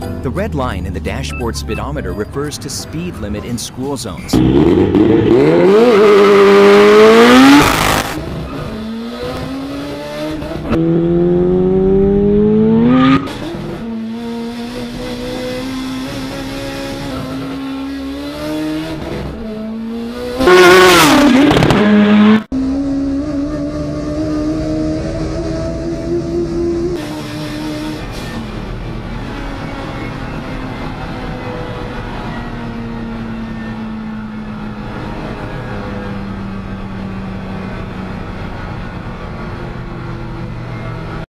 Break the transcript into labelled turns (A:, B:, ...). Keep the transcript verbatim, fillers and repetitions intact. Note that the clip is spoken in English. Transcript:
A: The red line in the dashboard speedometer refers to speed limit in school zones.
B: Mm-hmm.